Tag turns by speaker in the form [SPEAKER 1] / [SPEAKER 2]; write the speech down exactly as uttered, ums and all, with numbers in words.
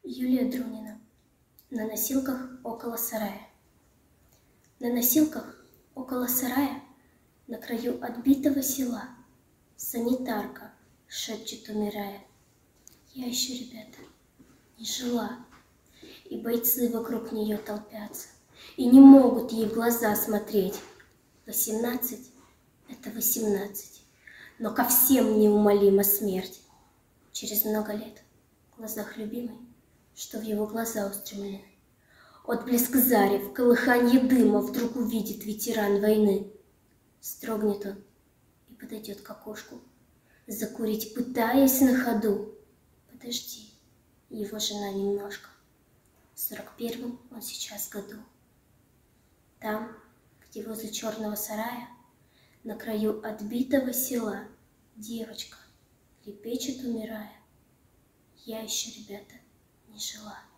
[SPEAKER 1] Юлия Друнина. На носилках около сарая. На носилках около сарая, на краю отбитого села, санитарка шепчет, умирая: я еще, ребята, не жила. И бойцы вокруг нее толпятся и не могут ей в глаза смотреть. Восемнадцать — это восемнадцать, но ко всем неумолима смерть. Через много лет в глазах любимой, что в его глаза устремлены, отблеск зари в колыханье дыма вдруг увидит ветеран войны. Строгнет он и подойдет к окошку, закурить пытаясь на ходу. Подожди, его жена немножко. В сорок первом он сейчас году. Там, где возле черного сарая, на краю отбитого села, девочка лепечет, умирая: я еще, ребята, не жила.